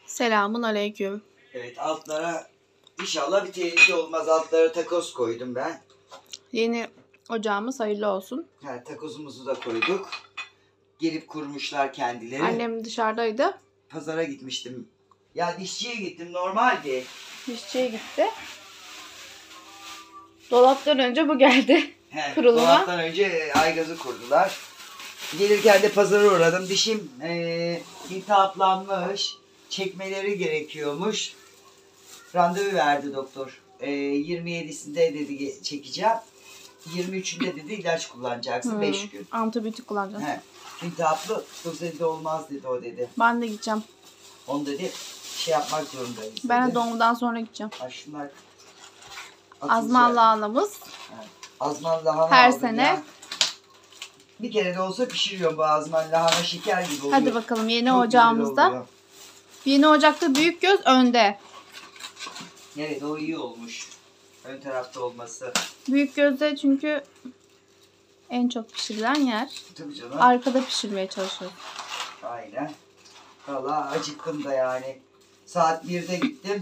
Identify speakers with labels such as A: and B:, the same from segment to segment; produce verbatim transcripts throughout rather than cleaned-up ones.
A: Selamun aleyküm.
B: Evet, altlara inşallah bir tehlike olmaz. Altlara takoz koydum ben.
A: Yeni ocağımız hayırlı olsun.
B: Ha, takozumuzu da koyduk. Gelip kurmuşlar kendileri.
A: Annem dışarıdaydı.
B: Pazara gitmiştim. Ya dişçiye gittim, normaldi.
A: Dişçiye gitti. Dolaptan önce bu geldi.
B: He,
A: kuruluma.
B: Dolaptan önce aygazı kurdular. Gelirken de pazara uğradım. Dişim e, iltihaplanmış. Çekmeleri gerekiyormuş. Randevu verdi doktor. E, yirmi yedisinde dedi çekeceğim. yirmi üçünde dedi ilaç kullanacaksın.
A: Hmm,
B: beş gün.
A: Antibiyotik kullanacağız.
B: He. İltihaplı sözde olmaz dedi o dedi.
A: Ben de gideceğim.
B: Onu dedi şey yapmak zorundayız dedi.
A: Ben de doğumdan sonra gideceğim.
B: Ha, şunlar
A: Azman lahanamız.
B: Azman lahana
A: Her
B: aldım
A: sene.
B: ya. Bir kere de olsa pişiriyorum bu azman lahana, şeker gibi oluyor.
A: Hadi bakalım yeni
B: Çok
A: ocağımızda.
B: güzel oluyor.
A: Yeni ocakta büyük göz önde.
B: Evet, o iyi olmuş. Ön tarafta olması.
A: Büyük gözde çünkü en çok pişirilen yer.
B: Tabii canım.
A: Arkada pişirmeye çalışıyoruz.
B: Aynen. Vallahi acıktım da yani. Saat birde gittim.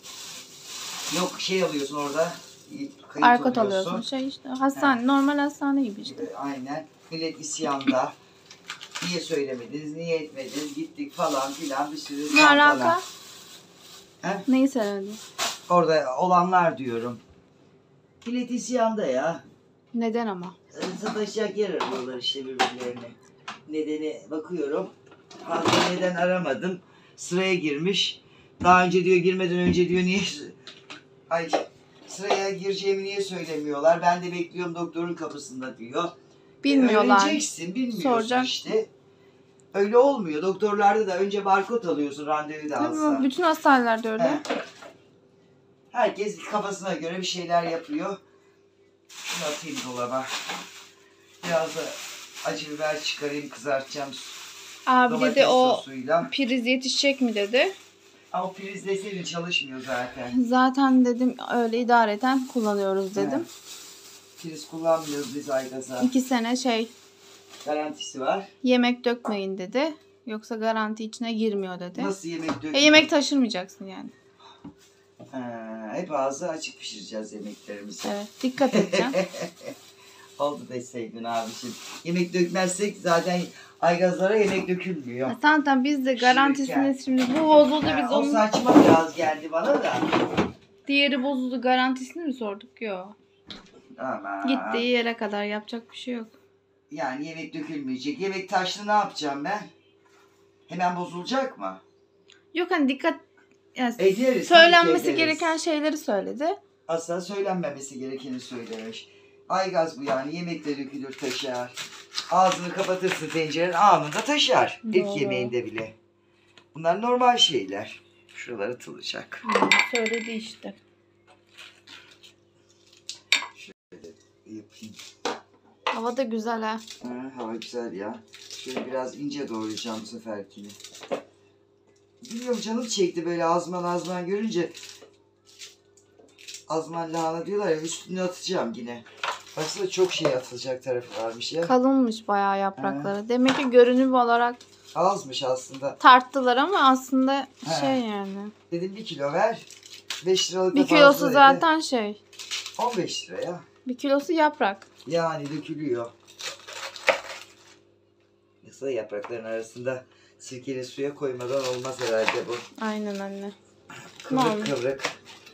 B: Yok şey alıyorsun orada. Kayıt
A: Arkot alıyorsun. Şey işte hastane,
B: He.
A: normal hastane gibi işte.
B: Aynen. Millet isyanda. Niye söylemediniz, niye etmediniz, gittik falan filan bir sürü
A: Ne
B: tantana.
A: alaka?
B: He?
A: Neyi söyledin?
B: Orada olanlar diyorum. Millet isyanda ya.
A: Neden ama?
B: Sataşacak yer arıyorlar işte birbirlerine. Nedeni bakıyorum. Fazla neden aramadım. Sıraya girmiş. Daha önce diyor, girmeden önce diyor niye... Ay sıraya gireceğimi niye söylemiyorlar? Ben de bekliyorum doktorun kapısında diyor.
A: Bilmiyorlar.
B: Öğreneceksin, bilmiyorsun
A: Soracak.
B: işte. Öyle olmuyor. Doktorlarda da önce barkod alıyorsun randevu da alsa.
A: Tabii, bütün hastanelerde öyle.
B: He. Herkes kafasına göre bir şeyler yapıyor. Şunu atayım dolaba. Biraz da acı biber çıkarayım, kızartacağım.
A: Abi
B: Domates
A: dedi o
B: sosuyla.
A: priz yetişecek mi dedi.
B: Ama priz deseydin çalışmıyor zaten.
A: Zaten dedim öyle idareten kullanıyoruz dedim.
B: He. Priz kullanmıyoruz biz aygaza.
A: İki sene şey
B: Garantisi var.
A: yemek dökmeyin dedi. Yoksa garanti içine girmiyor dedi.
B: Nasıl yemek döküyor?
A: E, yemek taşırmayacaksın yani.
B: Ha, hep ağzı açık pişireceğiz yemeklerimizi.
A: Evet, dikkat edeceksin.
B: Oldu deseydin abiciğim. Yemek dökmezsek zaten aygazlara yemek dökülmüyor.
A: Zaten biz de garantisini şimdi bu bozuldu
B: Ha,
A: biz
B: o
A: onun
B: saçma biraz geldi bana da.
A: diğeri bozuldu garantisini mi sorduk? Yok.
B: Ama
A: Gittiği yere kadar yapacak bir şey yok.
B: yani yemek dökülmeyecek. Yemek taşlı ne yapacağım ben? Hemen bozulacak mı?
A: Yok hani dikkat yani
B: Ederiz,
A: söylenmesi
B: ederiz.
A: gereken şeyleri söyledi.
B: Asla söylenmemesi gerekeni söylemiş. Aygaz bu yani, yemekte dökülür taşar. Ağzını kapatırsın tencerenin, anında taşar.
A: Doğru.
B: İlk yemeğinde bile. Bunlar normal şeyler. Şuralar atılacak.
A: Hmm, söyledi işte.
B: Şöyle yapayım.
A: Hava da güzel ha.
B: Ha, hava güzel ya. Şöyle biraz ince doğrayacağım bu seferkini. Bilmiyorum, canım çekti böyle azman azman görünce. Azman lahana diyorlar ya, üstüne atacağım yine. Baksana çok şey atılacak tarafı varmış ya.
A: Kalınmış bayağı yaprakları. Demek ki görünüm olarak
B: Azmış aslında.
A: tarttılar ama aslında
B: He.
A: şey yani.
B: Dedim bir kilo ver. beş liralık da
A: Bir kilosu
B: fazla dedi.
A: zaten şey.
B: on beş lira ya.
A: Bir kilosu yaprak.
B: Yani dökülüyor. Yoksa yaprakların arasında sirkeli suya koymadan olmaz herhalde bu.
A: Aynen anne.
B: Kıvrık
A: Tamam.
B: kıvrık.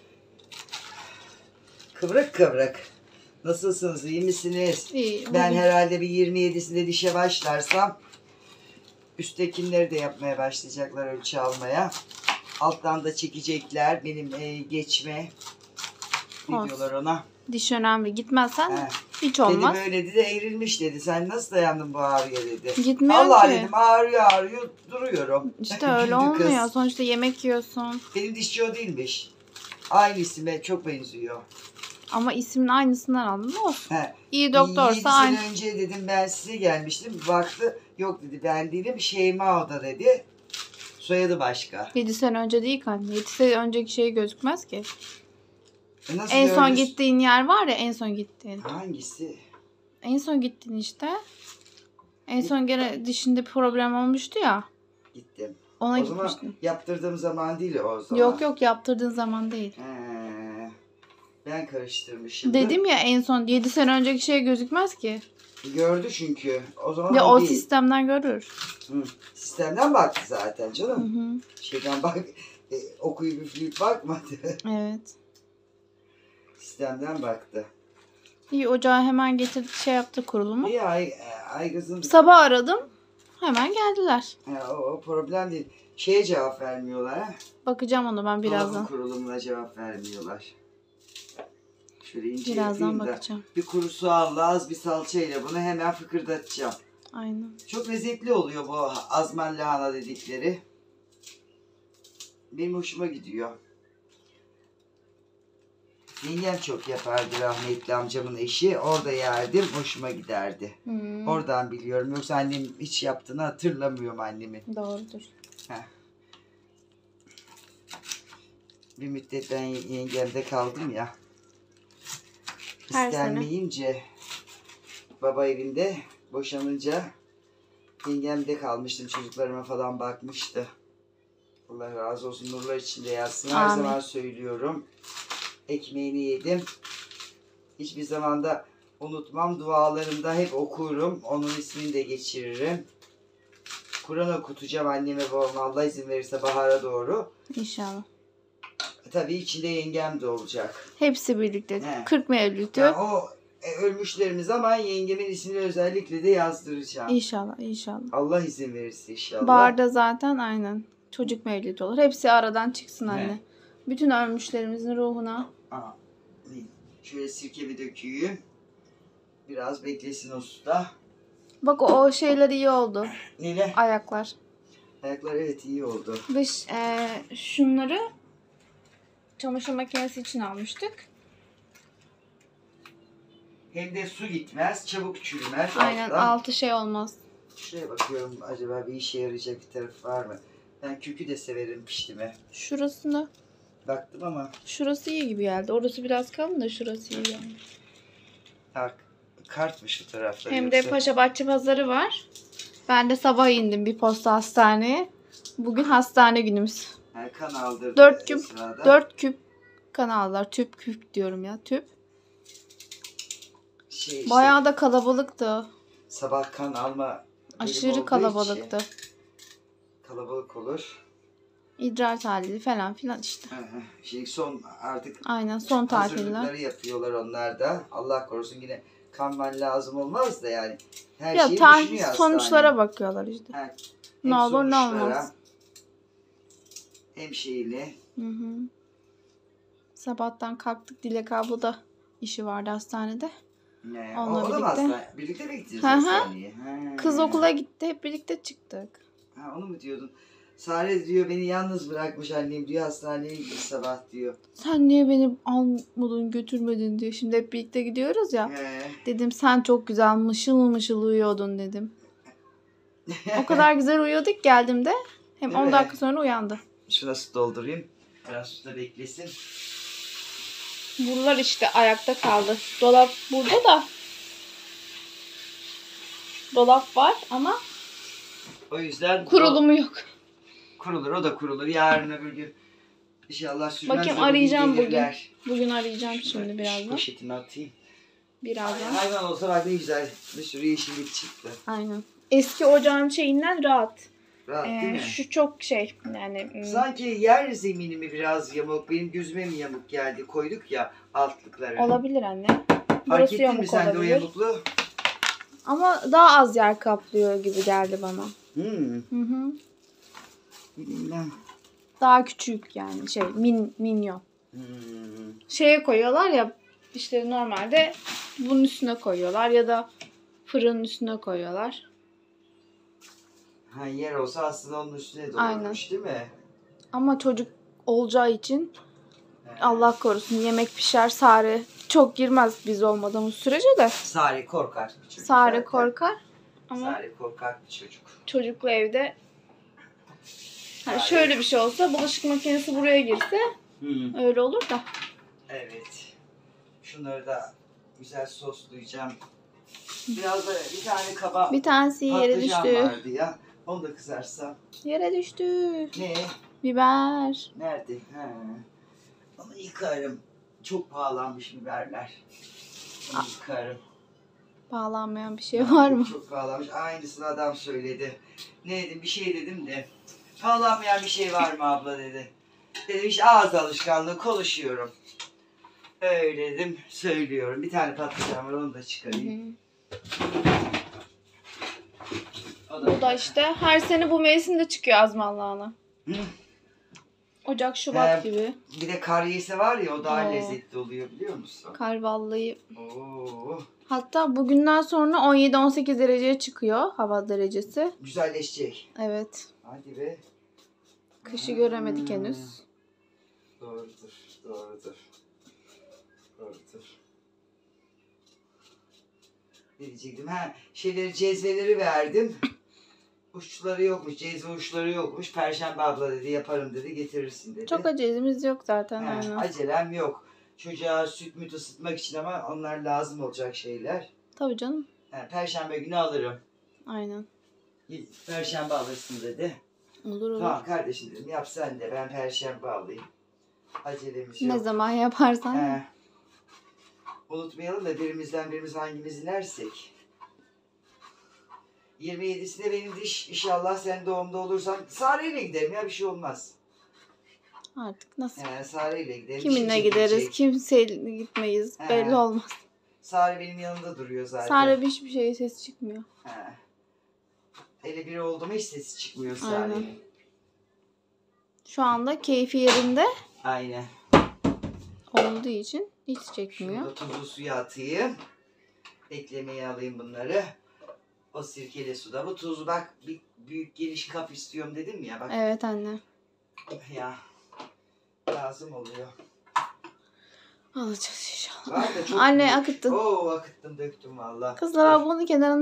B: Kıvrık kıvrık. Nasılsınız? İyi misiniz?
A: İyi.
B: Ben
A: bugün-
B: herhalde bir yirmi yedisinde dişe başlarsam üsttekileri de yapmaya başlayacaklar, ölçü almaya. Alttan da çekecekler. Benim e, geçme. Ne
A: Olsun.
B: diyorlar ona?
A: Diş önemli. Gitmezsen
B: He.
A: hiç
B: Dedi
A: olmaz.
B: böyle dedi, eğrilmiş dedi. Sen nasıl dayandın bu ağrıya dedi.
A: Gitmiyor
B: Allah
A: ki.
B: dedim, ağrıyor ağrıyor duruyorum.
A: İşte öyle
B: Güldü
A: olmuyor.
B: kız.
A: Sonuçta yemek yiyorsun.
B: Benim dişçi o değilmiş. Aynı isime çok benziyor.
A: Ama ismin aynısından aldın mı olsun.
B: He.
A: İyi doktorsa
B: yedi
A: aynı.
B: sene önce dedim ben size gelmiştim. Baktı yok dedi, ben değilim, Şeyma o da dedi. Soyadı başka.
A: yedi sene önce değil ki anne. yedi sene önceki şey gözükmez ki.
B: E nasıl
A: En son
B: görmüş-
A: gittiğin yer var ya, en son gittiğin.
B: Hangisi?
A: En son gittin işte. En son gene dişinde problem olmuştu ya.
B: Gittim.
A: Ona
B: O zaman
A: gitmiştim.
B: yaptırdığım zaman değil o zaman.
A: Yok yok, yaptırdığın zaman değil.
B: He, ben karıştırmışım.
A: Dedim ya en son yedi sene önceki şey gözükmez ki.
B: Gördü çünkü. O zaman
A: Ya
B: o,
A: o
B: değil.
A: sistemden görür.
B: Hı. Sistemden baktı zaten
A: Hı
B: canım.
A: hı.
B: Şeyden bak, e, okuyup üfleyip bakmadı.
A: Evet.
B: Sistemden baktı.
A: İyi, ocağı hemen getirdik, şey yaptı kurulumu.
B: İyi ay, ay kızım.
A: Sabah aradım. Hemen geldiler.
B: Ha, o, o problem değil. Şeye cevap vermiyorlar ha.
A: Bakacağım ona ben birazdan.
B: Dolabın kurulumuna cevap vermiyorlar. Şöyle ince
A: Birazdan
B: yapayım da.
A: bakacağım.
B: Bir kuru soğanla az bir salçayla bunu hemen fıkırdatacağım.
A: Aynen.
B: Çok lezzetli oluyor bu azman lahana dedikleri. Benim hoşuma gidiyor. Yengem çok yapardı, rahmetli amcamın eşi. Orada yerdim, hoşuma giderdi.
A: Hmm,
B: Oradan biliyorum. Yoksa annem hiç yaptığını hatırlamıyorum annemin.
A: doğrudur.
B: Heh. Bir müddet ben yengemde kaldım ya.
A: Her
B: İstenmeyince baba evinde boşanınca yengemde kalmıştım. Çocuklarıma falan bakmıştı. Allah razı olsun, nurlar içinde yatsın. Her
A: Amin.
B: zaman söylüyorum. Ekmeğini yedim. Hiçbir zaman da unutmam. Dualarımda hep okurum. Onun ismini de geçiririm. Kur'an okutacağım anneme babama, Allah izin verirse bahara doğru.
A: İnşallah.
B: Tabii içinde yengem de olacak.
A: Hepsi birlikte.
B: He.
A: kırk mevlütü.
B: Yani o e, ölmüşlerimiz ama yengemin ismini özellikle de yazdıracağım.
A: İnşallah inşallah.
B: Allah izin verirse inşallah.
A: Baharda zaten aynen. Çocuk mevlütü olur. Hepsi aradan çıksın anne.
B: He.
A: Bütün ölmüşlerimizin ruhuna.
B: Aa, şöyle sirkemi döküyüm. Biraz beklesin o suda.
A: Bak o şeyler iyi oldu.
B: Neyle?
A: Ayaklar.
B: Ayaklar evet iyi oldu.
A: Dış e, şunları çamaşır makinesi için almıştık.
B: Hem de su gitmez, çabuk çürümez.
A: Aynen,
B: alttan.
A: altı şey olmaz.
B: Şuraya bakıyorum, acaba bir işe yarayacak bir tarafı var mı? Ben kökü de severim piştime.
A: Şurasında.
B: Baktım ama
A: Şurası iyi gibi geldi. Orası biraz kalın da şurası iyi geldi.
B: ha, kartmış bu tarafları.
A: Hem de
B: yoksa.
A: Paşa Bahçe pazarı var. Ben de sabah indim bir posta hastaneye. Bugün hastane günümüz.
B: Ha, kan aldırdı.
A: Dört küp,
B: Esra'da.
A: dört küp kan aldılar. Tüp küp diyorum ya, tüp.
B: Şey işte,
A: Bayağı da kalabalıktı.
B: sabah kan alma bölümü
A: Aşırı
B: olduğu
A: kalabalıktı.
B: için kalabalık olur.
A: İdrar tahlili falan filan işte.
B: Hı hı. Şimdi son artık
A: Aynen, son tahliller.
B: hazırlıkları yapıyorlar onlar da. Allah korusun yine kanman lazım olmaz da yani. Her
A: Ya
B: şeyi
A: tahlil
B: düşünüyor
A: sonuçlara
B: hastane.
A: bakıyorlar işte.
B: Ha,
A: Ne
B: hem
A: olur ne
B: sonuçlara,
A: olmaz.
B: Hem şeyle.
A: Hı hı. Sabahtan kalktık, Dilek abla da işi vardı hastanede.
B: Ne?
A: Onunla
B: o, o da mı
A: birlikte.
B: hastane? Birlikte mi gittiniz
A: Hı hı.
B: hastaneye? Ha.
A: Kız okula gitti, hep birlikte çıktık.
B: Ha, onu mu diyordun? Sare diyor beni yalnız bırakmış annem diyor, hastaneye gitti sabah diyor.
A: Sen niye beni almadın götürmedin diyor. Şimdi hep birlikte gidiyoruz ya.
B: He.
A: Dedim sen çok güzel mışıl mışıl uyuyordun dedim. O kadar güzel uyuyorduk geldiğimde. Hem
B: Değil
A: on
B: mi?
A: dakika sonra uyandı.
B: Şuna su doldurayım. Biraz suda beklesin.
A: Buralar işte ayakta kaldı. Dolap burada da. Dolap var ama
B: O yüzden
A: kurulumu yok.
B: o, kurulur, o da kurulur. Yarın öbür gün inşallah sürmez.
A: Bakayım,
B: de bugün
A: arayacağım bugün.
B: gelirler.
A: Bugün arayacağım
B: Şurada
A: şimdi birazdan.
B: Poşetini atayım.
A: Birazdan.
B: Hayvan olsa bak ne güzel. Bir sürü yeşillik çıktı.
A: Aynen. Eski ocağın şeyinden rahat.
B: Rahat değil
A: Ee,
B: mi?
A: şu çok şey yani. ım,
B: Sanki yer zemini mi biraz yamuk, benim gözüme mi yamuk geldi? Koyduk ya altlıkları.
A: Olabilir anne.
B: Fark
A: Burası
B: ettin mi
A: yamuk
B: sen de o
A: olabilir.
B: yamukluğu?
A: Ama daha az yer kaplıyor gibi geldi bana.
B: Hmm.
A: Hı hı.
B: Bilmem.
A: Daha küçük yani şey min minyon.
B: Hmm.
A: Şeye koyuyorlar ya işte, normalde bunun üstüne koyuyorlar ya da fırının üstüne koyuyorlar.
B: Ha, yer olsa aslında onun üstüne de
A: Aynen.
B: olurmuş değil mi?
A: Ama çocuk olacağı için
B: He.
A: Allah korusun yemek pişer, Sare çok girmez biz olmadığımız sürece de.
B: Sare korkak bir çocuk.
A: Sare
B: zaten.
A: korkar ama
B: Sare korkak bir çocuk.
A: çocuklu evde. Hani
B: Sare.
A: şöyle bir şey olsa, bulaşık makinesi buraya girse
B: Hmm.
A: öyle olur da.
B: Evet. Şunları da güzel soslayacağım. Biraz da bir tane kaba
A: Bir tanesi yere
B: patlıcan
A: düştü.
B: vardı ya. Onu da kızarsam.
A: Yere düştü.
B: Ne?
A: Biber.
B: Nerede? Ha. Onu yıkarım. Çok pahalanmış biberler. Onu yıkarım.
A: Bağlanmayan bir şey var mı?
B: Çok pahalanmış. Aynısını adam söyledi. Ne dedim? Bir şey dedim de. Pahalanmayan bir şey var mı abla dedi. Dedim işte ağız alışkanlığı konuşuyorum. Öyle dedim. Söylüyorum. Bir tane patlıcan var onu da çıkarayım.
A: O da, bu da işte her sene bu mevsimde çıkıyor azmanlağına.
B: Hı.
A: Ocak, Şubat
B: He,
A: gibi.
B: Bir de karyese var ya o daha
A: Oo.
B: lezzetli oluyor biliyor musun?
A: Kar vallahi.
B: Oo.
A: Hatta bugünden sonra on yedi on sekiz dereceye çıkıyor hava derecesi.
B: Güzelleşecek.
A: Evet.
B: Hadi be.
A: Kışı göremedik henüz.
B: Doğrudur, doğrudur. Doğrudur. Ne diyecektim? Ha, şeyleri, cezveleri verdim. Uçları yokmuş, cezve uçları yokmuş. Perşembe abla dedi, yaparım dedi, getirirsin dedi.
A: Çok acelemiz yok zaten.
B: Ha,
A: Aynen.
B: acelem yok. Çocuğa süt müt ısıtmak için ama onlar lazım olacak şeyler.
A: Tabii canım.
B: Ha, Perşembe günü alırım.
A: Aynen.
B: Perşembe alırsın dedi.
A: Olur olur.
B: Tamam kardeşim dedim, yap sen de, ben Perşembe alayım. Acelemiz yok.
A: Ne zaman yaparsan.
B: He. Unutmayalım da birimizden birimiz hangimiz inersek. yirmi yedisinde benim diş inşallah sen doğumda olursan Sare ile giderim ya bir şey olmaz.
A: Artık nasıl?
B: He, Sare ile giderim.
A: Kiminle
B: Şey
A: gideriz,
B: çekilecek.
A: kimseyle gitmeyiz.
B: He.
A: Belli olmaz.
B: Sare benim yanımda duruyor zaten.
A: Sare hiçbir şeye ses çıkmıyor.
B: He. Hele biri oldu mu hiç sesi çıkmıyor
A: Aynen.
B: Sare'nin.
A: Şu anda keyfi yerinde
B: Aynen.
A: olduğu için hiç
B: Şunu
A: çekmiyor.
B: da tuzlu suya atayım. Eklemeye alayım bunları. O sirkeli suda. Bu tuzu bak bir büyük geniş kap istiyorum dedim ya bak.
A: Evet anne.
B: Ya lazım oluyor.
A: Alacağız inşallah.
B: Var da çok
A: Anne
B: büyük.
A: akıttın.
B: Oo akıttım döktüm valla.
A: Kızlar abi bunun kenarında.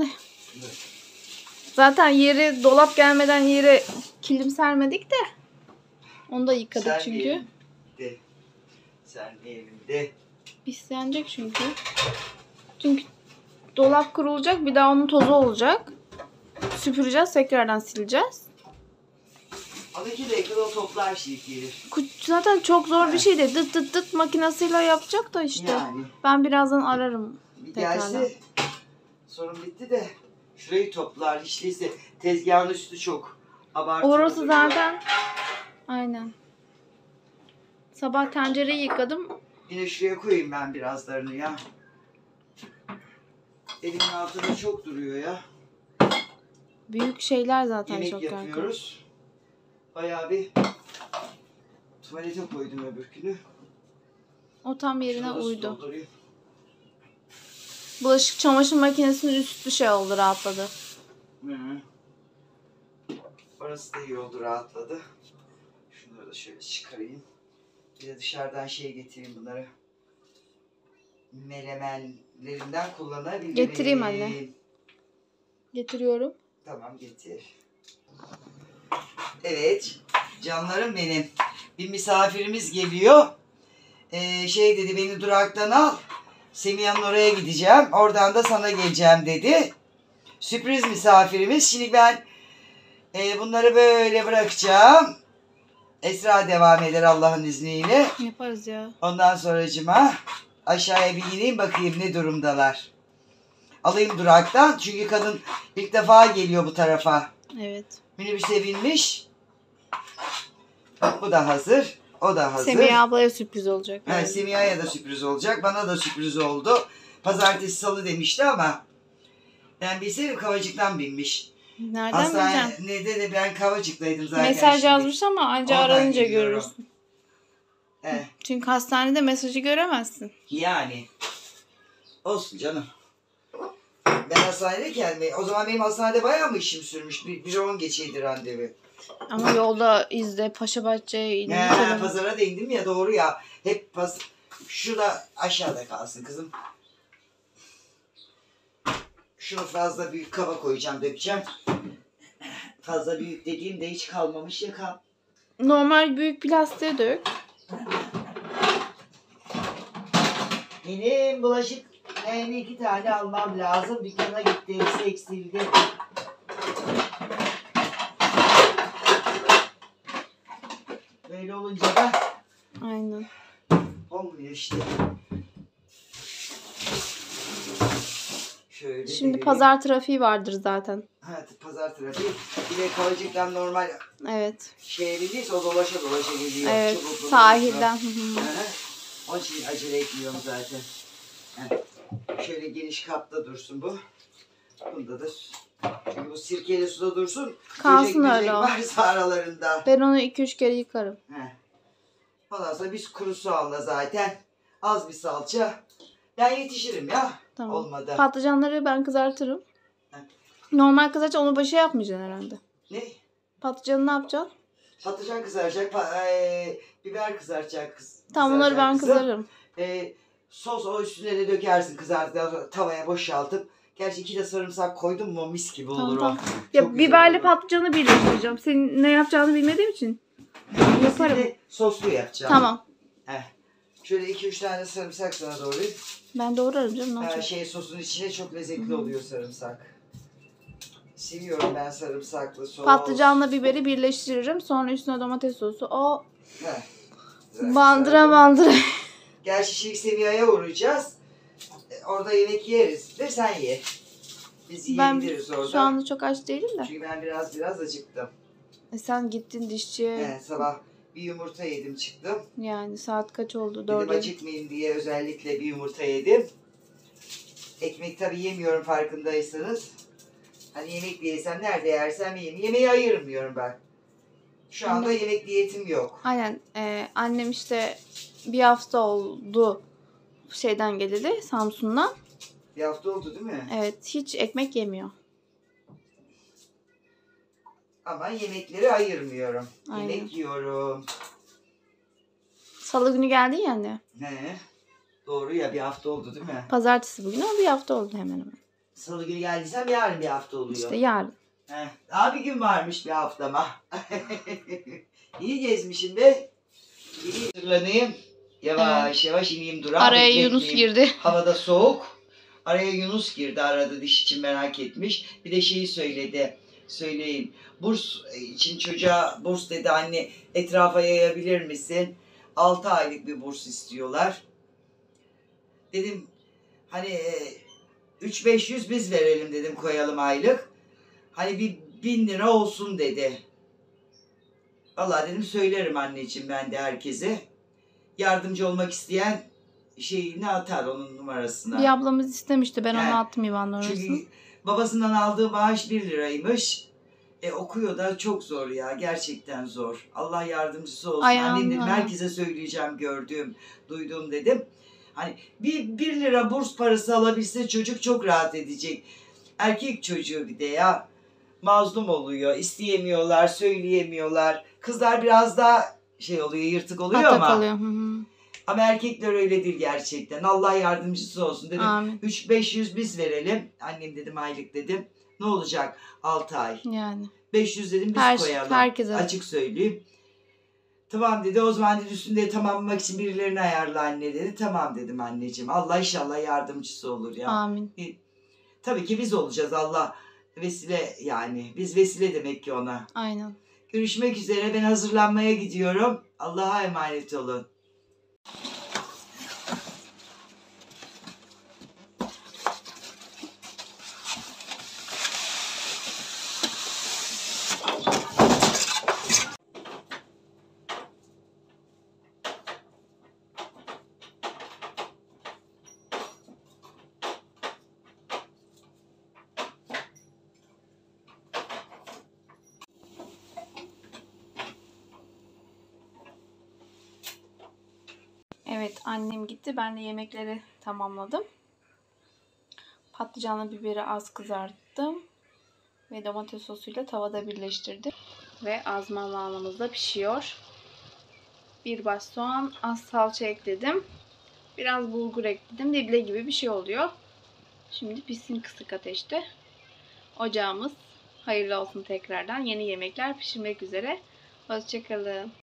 A: Zaten yeri dolap gelmeden yere kilim sermedik de. Onu da yıkadık
B: Sen
A: çünkü.
B: diyelim de. Sen diyelim de.
A: İstenecek çünkü. Çünkü dolap kurulacak bir daha onun tozu olacak. Süpüreceğiz tekrardan sileceğiz.
B: Ama iki dakikada o toplar şey gelir.
A: Ku- Zaten çok zor bir şey de dıt dıt dıt makinesiyle yapacak da işte.
B: Yani.
A: Ben birazdan ararım.
B: Bir
A: Tekrardan.
B: gelse sorun bitti de şurayı toplar. Hiç değilse tezgahın üstü çok abartılı.
A: Orası
B: duruyor.
A: zaten aynen. Sabah tencereyi yıkadım.
B: Yine şuraya koyayım ben birazlarını ya. Elimin altında çok duruyor ya.
A: Büyük şeyler zaten
B: Yemek
A: çok
B: yapıyoruz. Bayağı bir tuvalete koydum öbürkünü.
A: O tam yerine
B: Şurada su
A: uydu.
B: dolduruyor.
A: Bulaşık çamaşır makinesinin üstü şey oldu, rahatladı.
B: Hı hı. Orası da iyi oldu, rahatladı. Şunları da şöyle çıkarayım. Bir de dışarıdan şey getireyim bunları. Melemenlerinden kullanabilirim.
A: Getireyim anne. Getiriyorum.
B: Tamam getir. Evet canlarım benim. Bir misafirimiz geliyor. Ee, şey dedi beni duraktan al. Semiha'nın oraya gideceğim. Oradan da sana geleceğim dedi. Sürpriz misafirimiz. Şimdi ben e, bunları böyle bırakacağım. Esra devam eder Allah'ın izniyle.
A: Yaparız ya.
B: Ondan sonracıma aşağıya bir ineyim bakayım ne durumdalar. Alayım duraktan. Çünkü kadın ilk defa geliyor bu tarafa.
A: Evet.
B: Minibüse binmiş. Bu da hazır. O da hazır.
A: Semih ablaya sürpriz olacak.
B: Ha,
A: Yani.
B: Semiha'ya da sürpriz olacak. Bana da sürpriz oldu. Pazartesi salı demişti ama ben bilseydim Kavacık'tan binmiş.
A: Nereden bileceksin?
B: Hastanede de ben Kavacık'taydım zaten.
A: Mesaj
B: şimdi.
A: yazmış ama anca
B: Oradan
A: arayınca
B: geliyorum.
A: görürsün.
B: He,
A: Çünkü hastanede mesajı göremezsin.
B: yani. Olsun canım. Ben hastanedeyken mi? O zaman benim hastanede bayağı mı işim sürmüş? Bir, bir on geçeydi randevu.
A: Ama yolda izle Paşabahçe'ye indik.
B: He, pazara da indim ya doğru ya. Hep paz... Şu da aşağıda kalsın kızım. Şunu fazla büyük kaba koyacağım, dökeceğim. Fazla büyük dediğimde hiç kalmamış ya kal.
A: Normal büyük plastiğe dök.
B: Benim bulaşık leğeni iki tane almam lazım. Dükkana gitti, hepsi eksildi. Öyle olunca da
A: Aynen.
B: olmuyor işte. Şöyle
A: Şimdi
B: devireyim.
A: pazar trafiği vardır zaten.
B: Evet, pazar trafiği. Bir de Kavacık'tan normal
A: Evet.
B: şeye bindiyse o dolaşa dolaşa geliyor.
A: Evet.
B: Çubuklu,
A: Sahilden.
B: çubuklu. Hı hı. Onun için acele etmiyorum zaten. Heh. Şöyle geniş kapta dursun bu. Bunda da çünkü bu sirkeli suda dursun.
A: Kalsın
B: böcek
A: öyle o.
B: varsa aralarında.
A: Ben onu iki üç kere yıkarım.
B: Heh. Ondan sonra biz kuru soğanla zaten az bir salça. Ben yetişirim ya.
A: Tamam.
B: Olmadı.
A: Patlıcanları ben kızartırım.
B: Heh.
A: Normal kızartacak, onu başa yapmayacaksın herhalde.
B: Ne?
A: Patlıcanı ne yapacaksın?
B: Patlıcan kızaracak, pa- e, biber kızaracak. Kız,
A: Tamam, onları
B: kızaracak
A: ben
B: kızım.
A: kızarırım.
B: E, sos o üstüne de dökersin kızarttıktan sonra tavaya boşaltıp. Gerçi iki de sarımsak koydum mu mis gibi olur
A: Tamam,
B: o.
A: tamam.
B: Çok
A: Ya
B: güzel
A: biberle
B: olur.
A: patlıcanı birleştireceğim. Senin ne yapacağını bilmediğim için. Yaparım.
B: Şimdi soslu yapacağım.
A: Tamam.
B: Heh. Şöyle iki üç tane sarımsak sana doğrayayım.
A: Ben doğrarım canım. Ne
B: Her
A: olacak?
B: şey sosun içine çok lezzetli
A: Hı hı.
B: oluyor sarımsak. Seviyorum ben sarımsaklı sos.
A: Patlıcanla biberi birleştiririm. Sonra üstüne domates sosu. O
B: Heh. Güzel,
A: bandıra
B: güzel.
A: bandıra.
B: Gerçi şimdi Semiha'ya uğrayacağız. E, Orada yemek yeriz. De sen ye. Biz
A: Ben
B: yiyebiliriz orada.
A: şu anda çok aç değilim de.
B: Çünkü ben biraz biraz acıktım.
A: E sen gittin dişçiye.
B: He, sabah bir yumurta yedim çıktım.
A: Yani saat kaç oldu?
B: Dedim
A: Dördü.
B: acıkmayayım diye özellikle bir yumurta yedim. Ekmek tabii yemiyorum farkındaysanız. Hani yemek de yesem nerede yersem yiyeyim. Yemeği ayırmıyorum ben. Şu anda
A: Anne.
B: yemek diyetim yok.
A: Aynen. E, annem işte bir hafta oldu şeyden geleli, Samsun'dan.
B: Bir hafta oldu değil mi?
A: Evet, hiç ekmek yemiyor.
B: Ama yemekleri ayırmıyorum.
A: Aynen.
B: Yemek yiyorum.
A: Salı günü geldin ya anne.
B: He. Doğru ya, bir hafta oldu değil mi?
A: Pazartesi bugün ama bir hafta oldu hemen hemen.
B: Salı günü geldiysem yarın bir hafta oluyor.
A: İşte yarın.
B: Heh, daha bir gün varmış bir haftama. İyi gezmişim be. İyi hazırlanayım. Yavaş yavaş ineyim durağa.
A: Araya Yunus
B: bekletmeyeyim.
A: girdi.
B: Havada soğuk. Araya Yunus girdi, aradı, diş için merak etmiş. Bir de şeyi söyledi. Söyleyeyim. Burs için çocuğa burs dedi, anne etrafa yayabilir misin? altı aylık bir burs istiyorlar. Dedim hani üç beş yüz biz verelim dedim, koyalım aylık. Hani bir bin lira olsun dedi. Vallahi dedim söylerim anneciğim ben de herkese. Yardımcı olmak isteyen şeyini atar onun numarasına.
A: Bir ablamız istemişti. Ben
B: He.
A: onu attım İvan'ın orasını.
B: Çünkü babasından aldığı maaş bir liraymış. E okuyor da çok zor ya. Gerçekten zor. Allah yardımcısı olsun.
A: Ayağına.
B: Annem dedim herkese söyleyeceğim, gördüğüm, duyduğum dedim. Hani bir, bir lira burs parası alabilse çocuk çok rahat edecek. Erkek çocuğu bir de ya. Mazlum oluyor. İsteyemiyorlar, söyleyemiyorlar. Kızlar biraz daha şey oluyor, yırtık oluyor
A: Hatta
B: ama.
A: kalıyor. Hı hı.
B: Ama erkekler öyle değil gerçekten. Allah yardımcısı olsun dedim.
A: Amin.
B: üç beş yüz biz verelim. Annem dedim aylık dedim. Ne olacak? altı ay.
A: Yani.
B: beş yüz dedim biz
A: Her-
B: koyalım.
A: herkese.
B: Açık söyleyeyim. Tamam dedi. O zaman dedi üstünde tamamlamak için birilerini ayarla anne dedi. Tamam dedim anneciğim. Allah inşallah yardımcısı olur ya.
A: Amin.
B: Tabii ki biz olacağız. Allah vesile yani. Biz vesile demek ki ona.
A: Aynen.
B: Görüşmek üzere. Ben hazırlanmaya gidiyorum. Allah'a emanet olun.
A: Evet, annem gitti. Ben de yemekleri tamamladım. Patlıcanla biberi az kızarttım. Ve domates sosuyla tavada birleştirdim. Ve azman lahanamız da pişiyor. Bir baş soğan, az salça ekledim. Biraz bulgur ekledim. Dible gibi bir şey oluyor. Şimdi pişsin kısık ateşte. Ocağımız hayırlı olsun tekrardan. Yeni yemekler pişirmek üzere. Hoşçakalın.